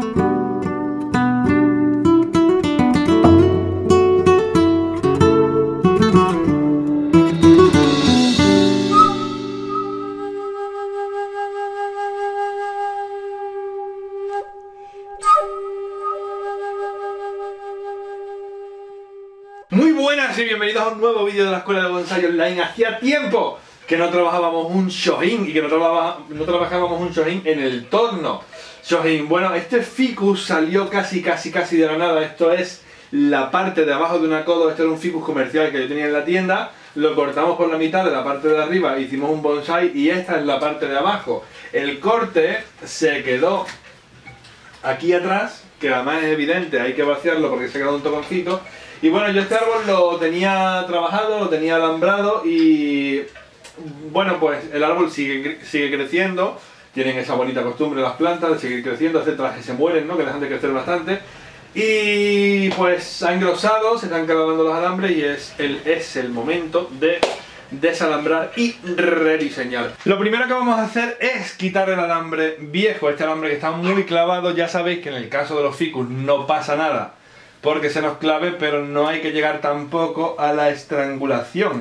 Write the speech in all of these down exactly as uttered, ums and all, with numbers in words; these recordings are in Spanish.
Muy buenas y bienvenidos a un nuevo vídeo de la Escuela de Bonsai Online. Hacía tiempo que no trabajábamos un Shohin y que no, trabajaba, no trabajábamos un Shohin en el torno. Shohin, bueno, este ficus salió casi, casi, casi de la nada. Esto es la parte de abajo de una codo. Este era un ficus comercial que yo tenía en la tienda. Lo cortamos por la mitad de la parte de arriba, hicimos un bonsai y esta es la parte de abajo. El corte se quedó aquí atrás, que además es evidente, hay que vaciarlo porque se quedó un toconcito. Y bueno, yo este árbol lo tenía trabajado, lo tenía alambrado y bueno, pues el árbol sigue, sigue creciendo. Tienen esa bonita costumbre las plantas de seguir creciendo, etcétera, que se mueren, ¿no? Que dejan de crecer bastante. Y pues ha engrosado, se están calando los alambres y es el, es el momento de desalambrar y rediseñar. Lo primero que vamos a hacer es quitar el alambre viejo, este alambre que está muy clavado. Ya sabéis que en el caso de los ficus no pasa nada porque se nos clave, pero no hay que llegar tampoco a la estrangulación.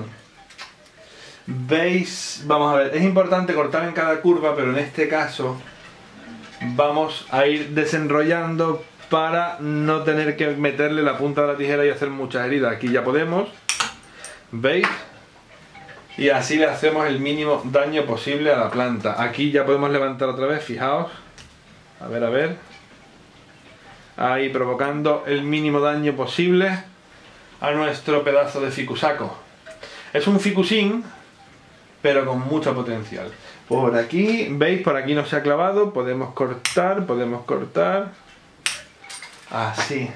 ¿Veis? Vamos a ver, es importante cortar en cada curva, pero en este caso vamos a ir desenrollando para no tener que meterle la punta de la tijera y hacer muchas heridas. Aquí ya podemos, ¿veis? Y así le hacemos el mínimo daño posible a la planta. Aquí ya podemos levantar otra vez, fijaos. A ver, a ver. Ahí, provocando el mínimo daño posible a nuestro pedazo de ficusaco. Es un ficusín, pero con mucho potencial. Por aquí, ¿veis? Por aquí no se ha clavado. Podemos cortar, podemos cortar. Así.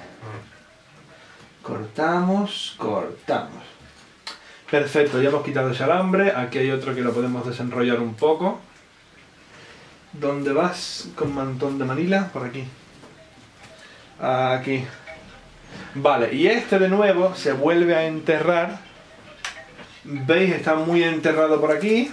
Cortamos, cortamos. Perfecto, ya hemos quitado ese alambre. Aquí hay otro que lo podemos desenrollar un poco. ¿Dónde vas con mantón de Manila? Por aquí. Aquí. Vale, y este de nuevo se vuelve a enterrar. ¿Veis? Está muy enterrado por aquí.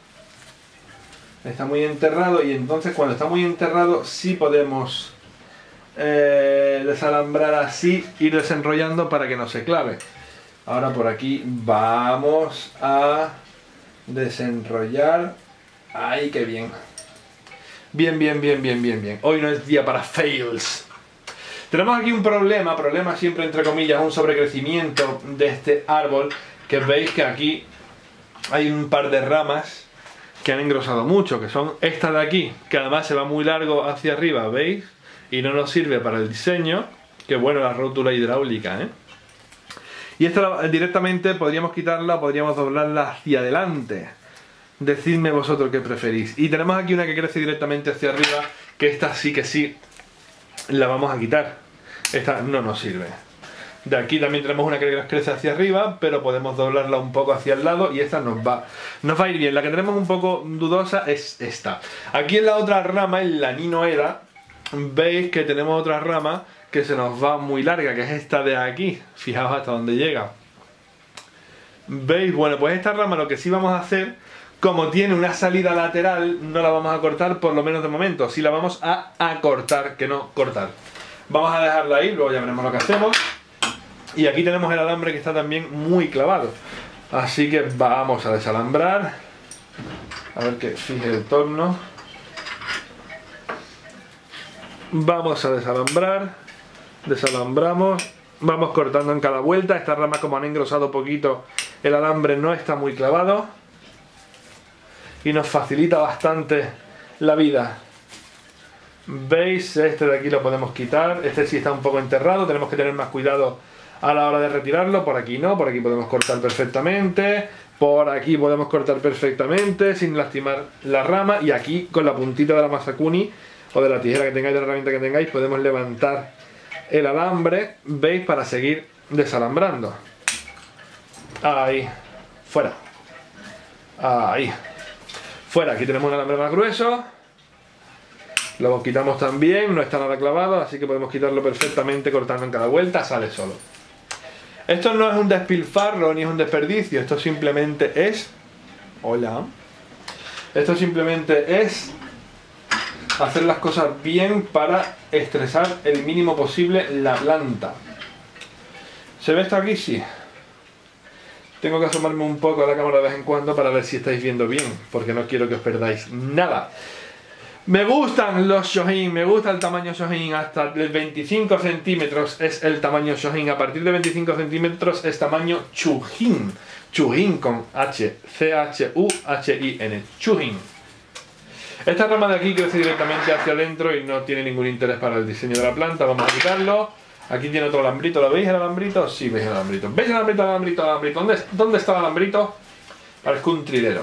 Está muy enterrado y entonces cuando está muy enterrado sí podemos eh, desalambrar así, ir desenrollando para que no se clave. Ahora por aquí vamos a desenrollar. ¡Ay, qué bien! Bien, bien, bien, bien, bien, bien. Hoy no es día para fails. Tenemos aquí un problema, problema siempre entre comillas, un sobrecrecimiento de este árbol, que veis que aquí hay un par de ramas que han engrosado mucho, que son esta de aquí, que además se va muy largo hacia arriba, ¿veis? Y no nos sirve para el diseño. Que bueno la rótula hidráulica, ¿eh? Y esta directamente podríamos quitarla, podríamos doblarla hacia adelante. Decidme vosotros qué preferís. Y tenemos aquí una que crece directamente hacia arriba, que esta sí que sí la vamos a quitar. Esta no nos sirve. De aquí también tenemos una que crece hacia arriba, pero podemos doblarla un poco hacia el lado y esta nos va, nos va a ir bien. La que tenemos un poco dudosa es esta. Aquí en la otra rama, en la Ninoera, veis que tenemos otra rama que se nos va muy larga, que es esta de aquí. Fijaos hasta dónde llega. ¿Veis? Bueno, pues esta rama lo que sí vamos a hacer, como tiene una salida lateral, no la vamos a cortar, por lo menos de momento. Sí la vamos a acortar, que no cortar. Vamos a dejarla ahí, luego ya veremos lo que hacemos. Y aquí tenemos el alambre que está también muy clavado. Así que vamos a desalambrar. A ver que fije el torno. Vamos a desalambrar. Desalambramos. Vamos cortando en cada vuelta. Estas ramas, como han engrosado poquito, el alambre no está muy clavado. Y nos facilita bastante la vida. ¿Veis? Este de aquí lo podemos quitar. Este sí está un poco enterrado. Tenemos que tener más cuidado a la hora de retirarlo. Por aquí no. Por aquí podemos cortar perfectamente. Por aquí podemos cortar perfectamente sin lastimar la rama. Y aquí con la puntita de la Masakuni o de la tijera que tengáis, de la herramienta que tengáis, podemos levantar el alambre. ¿Veis? Para seguir desalambrando. Ahí. Fuera. Ahí. Fuera. Aquí tenemos un alambre más grueso. Lo quitamos también, no está nada clavado, así que podemos quitarlo perfectamente cortando en cada vuelta, sale solo. Esto no es un despilfarro ni es un desperdicio, esto simplemente es... Hola. Esto simplemente es hacer las cosas bien para estresar el mínimo posible la planta. ¿Se ve esto aquí? Sí. Tengo que asomarme un poco a la cámara de vez en cuando para ver si estáis viendo bien, porque no quiero que os perdáis nada. Me gustan los Shojin, me gusta el tamaño Shojin, hasta el veinticinco centímetros es el tamaño Shojin, a partir de veinticinco centímetros es tamaño Chujin, Chujin con H, C H U H I N, Chujin. Esta rama de aquí crece directamente hacia adentro y no tiene ningún interés para el diseño de la planta, vamos a quitarlo. Aquí tiene otro alambrito, ¿lo veis el alambrito? Sí, veis el alambrito. ¿Veis el alambrito, el alambrito, el alambrito? ¿Dónde, ¿Dónde está el alambrito? Parezco un trilero.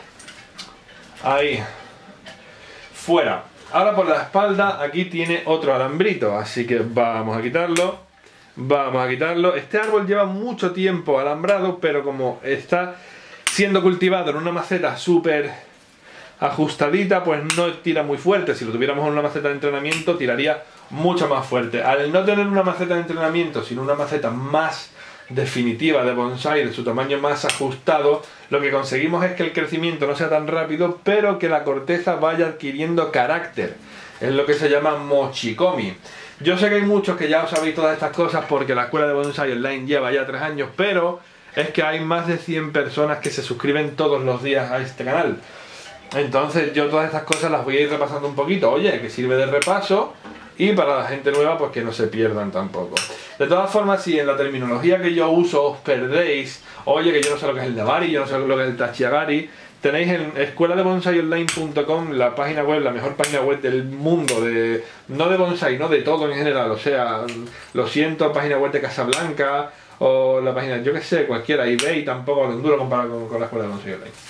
Ahí. Fuera. Ahora por la espalda aquí tiene otro alambrito, así que vamos a quitarlo. Vamos a quitarlo. Este árbol lleva mucho tiempo alambrado, pero como está siendo cultivado en una maceta súper ajustadita, pues no tira muy fuerte. Si lo tuviéramos en una maceta de entrenamiento, tiraría mucho más fuerte. Al no tener una maceta de entrenamiento, sino una maceta más definitiva de bonsai, de su tamaño más ajustado, lo que conseguimos es que el crecimiento no sea tan rápido, pero que la corteza vaya adquiriendo carácter. Es lo que se llama mochikomi. Yo sé que hay muchos que ya os sabéis todas estas cosas porque la escuela de bonsai online lleva ya tres años, pero es que hay más de cien personas que se suscriben todos los días a este canal. Entonces yo todas estas cosas las voy a ir repasando un poquito. Oye, que sirve de repaso. Y para la gente nueva, pues que no se pierdan tampoco. De todas formas, si en la terminología que yo uso os perdéis, oye, que yo no sé lo que es el Nebari, yo no sé lo que es el Tachiagari, tenéis en escuela de bonsai online punto com la página web, la mejor página web del mundo, de no de bonsai, no de todo en general. O sea, lo siento, página web de Casablanca, o la página, yo que sé, cualquiera, eBay, tampoco es duro comparado con, con la escuela de bonsai online.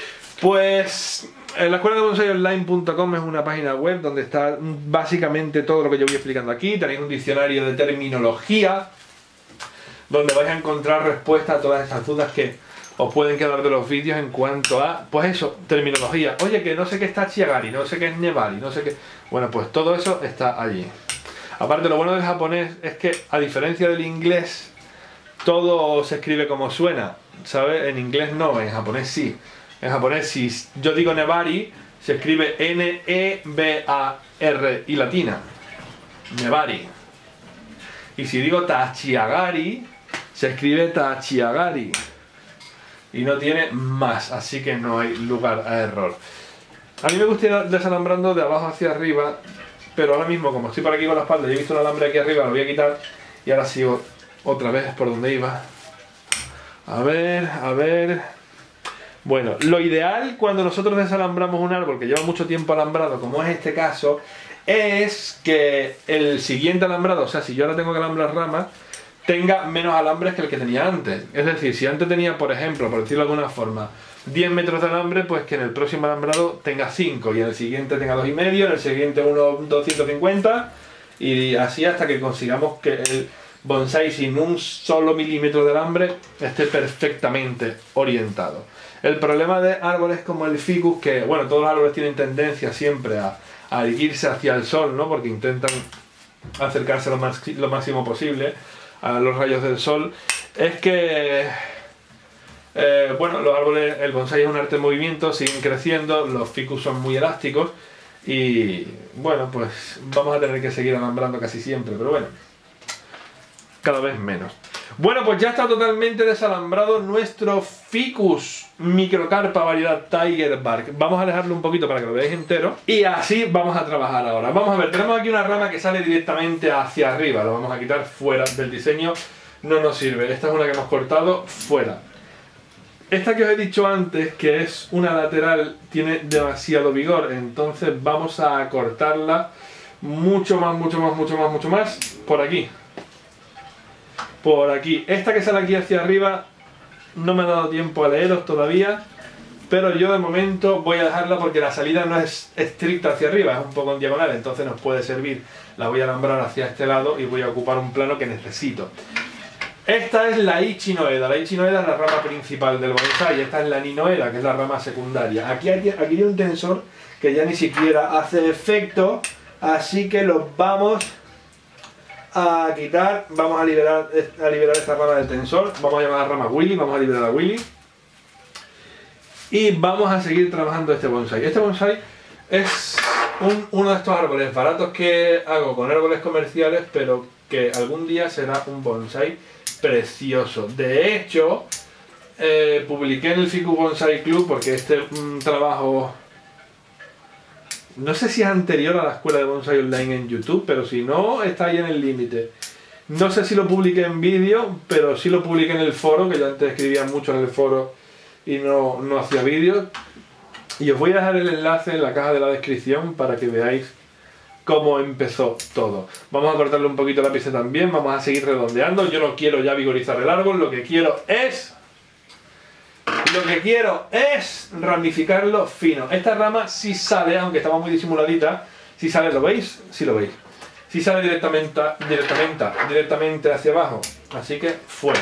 Pues en la escuela de bonsai online punto com es una página web donde está básicamente todo lo que yo voy explicando aquí. Tenéis un diccionario de terminología donde vais a encontrar respuestas a todas estas dudas que os pueden quedar de los vídeos en cuanto a, pues eso, terminología. Oye, que no sé qué es Tachiagari, no sé qué es Nebari, no sé qué... Bueno, pues todo eso está allí. Aparte, lo bueno del japonés es que, a diferencia del inglés, todo se escribe como suena, ¿sabes? En inglés no, en japonés sí. En japonés, si yo digo Nebari, se escribe N E B A R I latina. Nebari. Y si digo Tachiagari, se escribe Tachiagari. Y no tiene más, así que no hay lugar a error. A mí me gusta ir desalambrando de abajo hacia arriba, pero ahora mismo, como estoy por aquí con la espalda y he visto un alambre aquí arriba, lo voy a quitar. Y ahora sigo otra vez por donde iba. A ver, a ver... Bueno, lo ideal cuando nosotros desalambramos un árbol que lleva mucho tiempo alambrado, como es este caso, es que el siguiente alambrado, o sea, si yo ahora tengo que alambrar ramas, tenga menos alambres que el que tenía antes. Es decir, si antes tenía, por ejemplo, por decirlo de alguna forma, diez metros de alambre, pues que en el próximo alambrado tenga cinco, y en el siguiente tenga dos y medio, en el siguiente unos doscientos cincuenta, y así hasta que consigamos que el bonsai sin un solo milímetro de alambre esté perfectamente orientado. El problema de árboles como el ficus, que bueno, todos los árboles tienen tendencia siempre a, a erguirse hacia el sol, ¿no? Porque intentan acercarse lo, más, lo máximo posible a los rayos del sol, es que eh, bueno, los árboles, el bonsai es un arte de movimiento, siguen creciendo, los ficus son muy elásticos y bueno, pues vamos a tener que seguir alambrando casi siempre, pero bueno, cada vez menos. Bueno, pues ya está totalmente desalambrado nuestro ficus microcarpa variedad Tiger Bark. Vamos a dejarlo un poquito para que lo veáis entero y así vamos a trabajar ahora. Vamos a ver, tenemos aquí una rama que sale directamente hacia arriba, lo vamos a quitar fuera del diseño, no nos sirve. Esta es una que hemos cortado fuera. Esta que os he dicho antes, que es una lateral, tiene demasiado vigor, entonces vamos a cortarla mucho más, mucho más, mucho más, mucho más por aquí. Por aquí. Esta que sale aquí hacia arriba no me ha dado tiempo a leeros todavía, pero yo de momento voy a dejarla porque la salida no es estricta hacia arriba, es un poco en diagonal, entonces nos puede servir. La voy a alambrar hacia este lado y voy a ocupar un plano que necesito. Esta es la Ichinoeda. La Ichinoeda es la rama principal del bonsai, esta es la Ninoeda, que es la rama secundaria. Aquí hay, aquí hay un tensor que ya ni siquiera hace efecto, así que lo vamos a quitar, vamos a liberar, a liberar esta rama del tensor, vamos a llamar a la rama Willy, vamos a liberar a Willy y vamos a seguir trabajando este bonsai. Este bonsai es un, uno de estos árboles baratos que hago con árboles comerciales, pero que algún día será un bonsai precioso. De hecho, eh, publiqué en el Ficus Bonsai Club, porque este un trabajo, no sé si es anterior a la escuela de bonsai online en YouTube, pero si no, está ahí en el límite. No sé si lo publiqué en vídeo, pero sí lo publiqué en el foro, que yo antes escribía mucho en el foro y no, no hacía vídeos. Y os voy a dejar el enlace en la caja de la descripción para que veáis cómo empezó todo. Vamos a cortarle un poquito la pieza también, vamos a seguir redondeando. Yo no quiero ya vigorizar el árbol, lo que quiero es... Lo que quiero es ramificarlo fino. Esta rama sí sale, aunque estaba muy disimuladita, sí sale, ¿lo veis? Sí lo veis. Sí sale directamente, directamente, directamente hacia abajo. Así que fuera.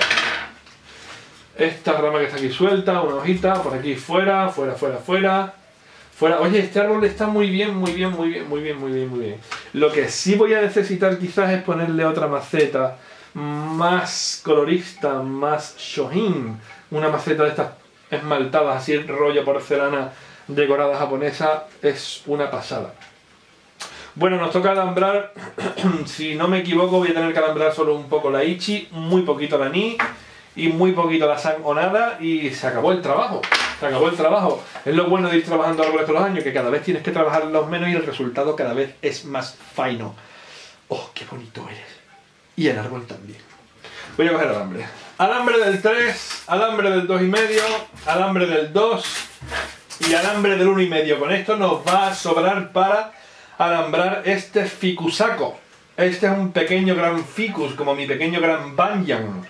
Esta rama que está aquí suelta, una hojita, por aquí fuera, fuera, fuera, fuera. Fuera. Oye, este árbol está muy bien, muy bien, muy bien, muy bien, muy bien, muy bien. Lo que sí voy a necesitar quizás es ponerle otra maceta más colorista, más shohin. Una maceta de estas esmaltadas, así rollo porcelana decorada japonesa, es una pasada. Bueno, nos toca alambrar, si no me equivoco voy a tener que alambrar solo un poco la ichi, muy poquito la ni y muy poquito la san o nada, y se acabó el trabajo. Se acabó el trabajo. Es lo bueno de ir trabajando árboles todos los años, que cada vez tienes que trabajarlos menos y el resultado cada vez es más fino. ¡Oh, qué bonito eres! Y el árbol también. Voy a coger alambre. Alambre del tres, alambre del dos y medio, alambre del dos y alambre del uno y medio. Con esto nos va a sobrar para alambrar este ficusako. Este es un pequeño gran ficus, como mi pequeño gran banyan.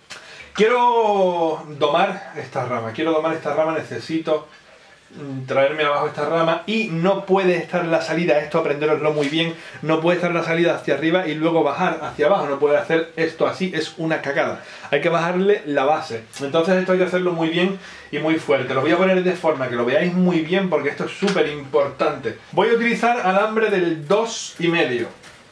Quiero domar esta rama, quiero domar esta rama, necesito traerme abajo esta rama y no puede estar la salida, esto aprenderoslo muy bien, no puede estar la salida hacia arriba y luego bajar hacia abajo, no puede hacer esto así, es una cagada. Hay que bajarle la base, entonces esto hay que hacerlo muy bien y muy fuerte. Lo voy a poner de forma que lo veáis muy bien porque esto es súper importante. Voy a utilizar alambre del dos y medio.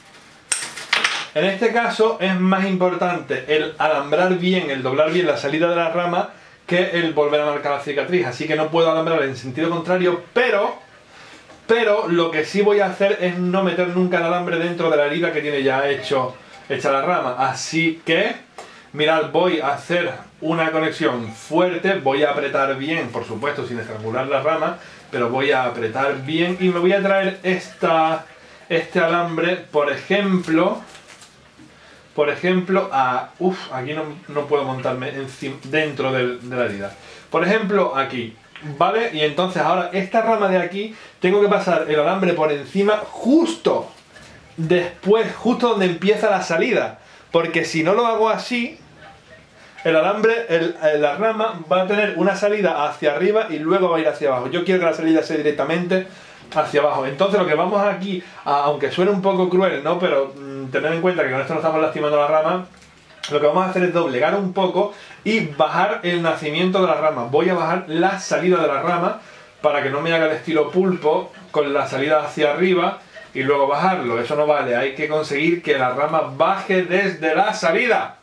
En este caso es más importante el alambrar bien, el doblar bien la salida de la rama que el volver a marcar la cicatriz, así que no puedo alambrar en sentido contrario, pero pero lo que sí voy a hacer es no meter nunca el alambre dentro de la herida que tiene ya hecho hecha la rama, así que mirad, voy a hacer una conexión fuerte, voy a apretar bien, por supuesto sin estrangular la rama, pero voy a apretar bien y me voy a traer esta, este alambre, por ejemplo por ejemplo a... uff, aquí no, no puedo montarme encima, dentro del, de la herida. Por ejemplo, aquí, ¿vale? Y entonces ahora esta rama de aquí, tengo que pasar el alambre por encima justo después, justo donde empieza la salida. Porque si no lo hago así, el alambre, el, la rama va a tener una salida hacia arriba y luego va a ir hacia abajo. Yo quiero que la salida sea directamente hacia abajo. Entonces lo que vamos aquí, a, aunque suene un poco cruel, ¿no? Pero mmm, tened en cuenta que con esto no estamos lastimando la rama. Lo que vamos a hacer es doblegar un poco y bajar el nacimiento de la rama. Voy a bajar la salida de la rama para que no me haga el estilo pulpo con la salida hacia arriba y luego bajarlo. Eso no vale, hay que conseguir que la rama baje desde la salida.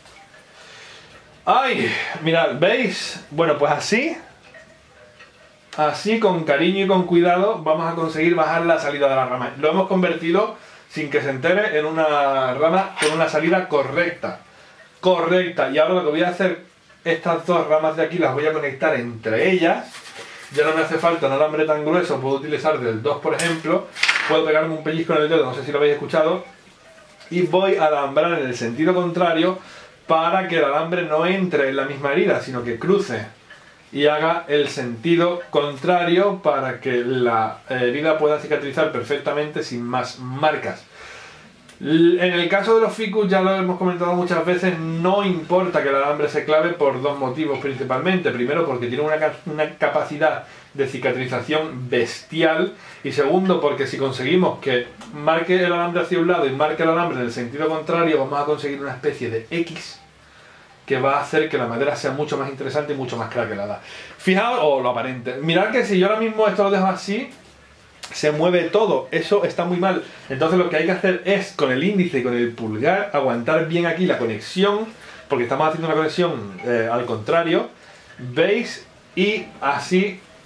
¡Ay! Mirad, ¿veis? Bueno, pues así, así con cariño y con cuidado vamos a conseguir bajar la salida de la rama. Lo hemos convertido, sin que se entere, en una rama con una salida correcta. Correcta. Y ahora lo que voy a hacer, estas dos ramas de aquí las voy a conectar entre ellas. Ya no me hace falta un alambre tan grueso, puedo utilizar del dos, por ejemplo. Puedo pegarme un pellizco en el dedo, no sé si lo habéis escuchado. Y voy a alambrar en el sentido contrario para que el alambre no entre en la misma herida, sino que cruce y haga el sentido contrario para que la herida pueda cicatrizar perfectamente sin más marcas. En el caso de los ficus, ya lo hemos comentado muchas veces, no importa que el alambre se clave por dos motivos principalmente. Primero, porque tiene una, una capacidad de cicatrización bestial, y segundo, porque si conseguimos que marque el alambre hacia un lado y marque el alambre en el sentido contrario, vamos a conseguir una especie de X que va a hacer que la madera sea mucho más interesante y mucho más craquelada. Fijaos, o lo aparente, mirad que si yo ahora mismo esto lo dejo así, se mueve todo, eso está muy mal. Entonces lo que hay que hacer es con el índice y con el pulgar aguantar bien aquí la conexión, porque estamos haciendo una conexión eh, al contrario, ¿veis? Y así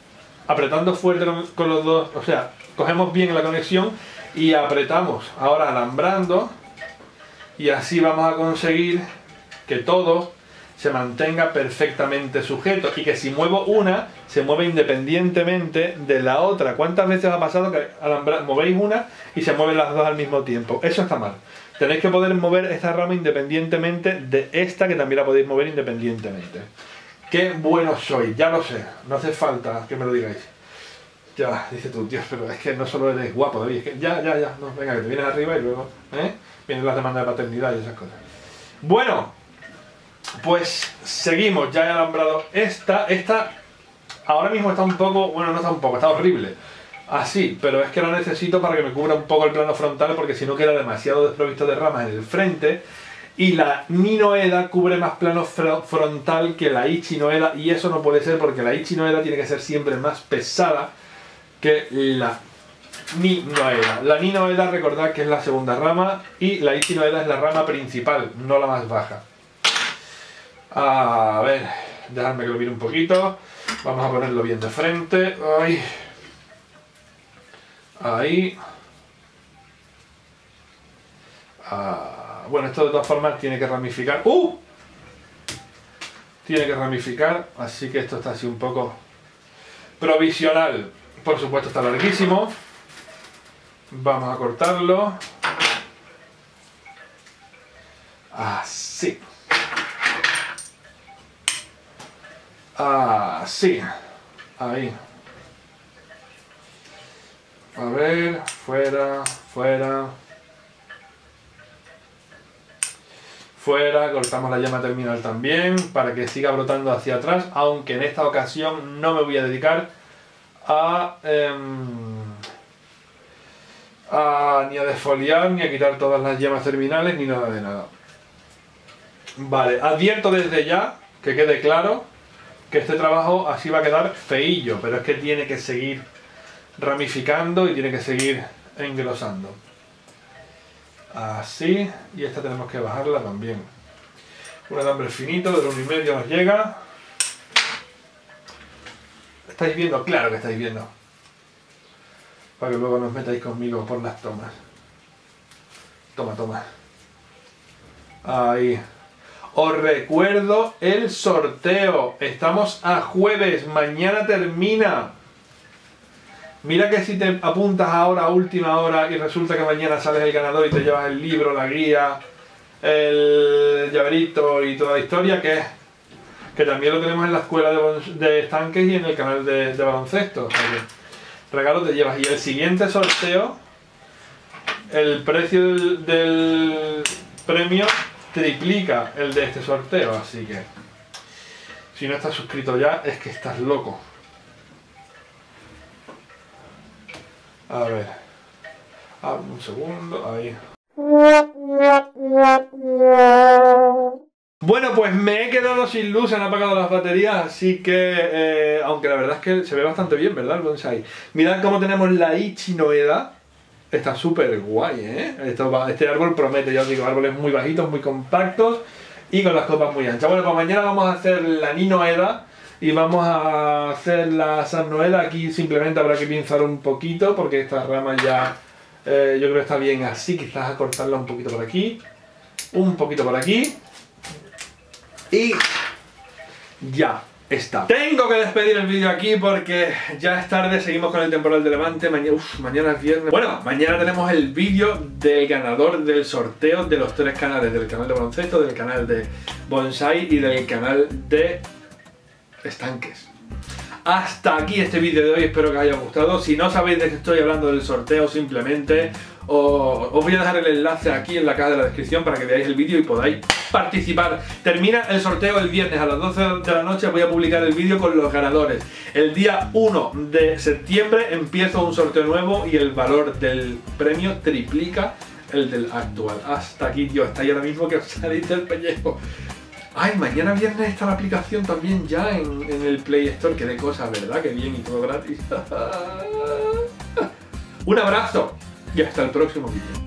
apretando fuerte con los dos, o sea, cogemos bien la conexión y apretamos ahora alambrando, y así vamos a conseguir que todo se mantenga perfectamente sujeto y que si muevo una, se mueve independientemente de la otra. ¿Cuántas veces ha pasado que alambra, movéis una y se mueven las dos al mismo tiempo? Eso está mal. Tenéis que poder mover esta rama independientemente de esta, que también la podéis mover independientemente. ¡Qué bueno soy! Ya lo sé, no hace falta que me lo digáis. Ya, dice tú, tío, pero es que no solo eres guapo, David, es que ya, ya, ya, no, venga, que te vienes arriba y luego, ¿eh? Vienen las demandas de paternidad y esas cosas. Bueno, pues seguimos, ya he alambrado esta, esta ahora mismo está un poco, bueno, no está un poco, está horrible, así, pero es que lo necesito para que me cubra un poco el plano frontal, porque si no queda demasiado desprovisto de ramas en el frente, y la Ninoeda cubre más plano fr frontal que la Ichinoeda, y eso no puede ser porque la Ichinoeda tiene que ser siempre más pesada que la Ninoeda. La Ninoeda, recordad que es la segunda rama, y la Ichinoeda es la rama principal, no la más baja. A ver, dejadme que lo mire un poquito. Vamos a ponerlo bien de frente. Ahí. Ahí. Ah, bueno, esto de todas formas tiene que ramificar. ¡Uh! Tiene que ramificar, así que esto está así un poco provisional. Por supuesto está larguísimo. Vamos a cortarlo. Así. Así. Ahí. A ver, fuera, fuera. Fuera, cortamos la llama terminal también para que siga brotando hacia atrás, aunque en esta ocasión no me voy a dedicar a, eh, a ni a desfoliar, ni a quitar todas las yemas terminales, ni nada de nada. Vale, advierto desde ya, que quede claro, que este trabajo así va a quedar feillo, pero es que tiene que seguir ramificando y tiene que seguir engrosando. Así, y esta tenemos que bajarla también. Un alambre finito de uno y medio nos llega. ¿Estáis viendo? Claro que estáis viendo. Para que luego nos metáis conmigo por las tomas. Toma, toma. Ahí. Os recuerdo el sorteo. Estamos a jueves. Mañana termina. Mira que si te apuntas ahora a última hora y resulta que mañana sales el ganador y te llevas el libro, la guía, el llaverito y toda la historia, que, que también lo tenemos en la escuela de, de estanques y en el canal de, de baloncesto. O sea que regalo te llevas. Y el siguiente sorteo, el precio del, del premio triplica el de este sorteo, así que si no estás suscrito ya es que estás loco. A ver, ah, un segundo, ahí. Bueno, pues me he quedado sin luz, se han apagado las baterías, así que, eh, aunque la verdad es que se ve bastante bien, ¿verdad? El bonsai. Mirad cómo tenemos la Ichinoeda, está súper guay, ¿eh? Esto va, este árbol promete, ya os digo, árboles muy bajitos, muy compactos y con las copas muy anchas. Bueno, pues mañana vamos a hacer la Ninoeda. Y vamos a hacer la Sannoeda. Aquí simplemente habrá que pinzar un poquito porque esta rama ya eh, yo creo que está bien así. Quizás a cortarla un poquito por aquí, un poquito por aquí y ya está. Tengo que despedir el vídeo aquí porque ya es tarde, seguimos con el temporal de Levante. Mañana, uf, mañana es viernes. Bueno, mañana tenemos el vídeo del ganador del sorteo de los tres canales, del canal de baloncesto, del canal de bonsai y del canal de estanques. Hasta aquí este vídeo de hoy, espero que os haya gustado. Si no sabéis de qué estoy hablando del sorteo, simplemente os, os voy a dejar el enlace aquí en la caja de la descripción para que veáis el vídeo y podáis participar. Termina el sorteo el viernes a las doce de la noche, voy a publicar el vídeo con los ganadores. El día uno de septiembre empiezo un sorteo nuevo y el valor del premio triplica el del actual. Hasta aquí, tío, estáis ahora mismo que os salís del pellejo. Ay, mañana viernes está la aplicación también ya en, en el Play Store, que de cosas, ¿verdad? Que bien y todo gratis. Un abrazo y hasta el próximo vídeo.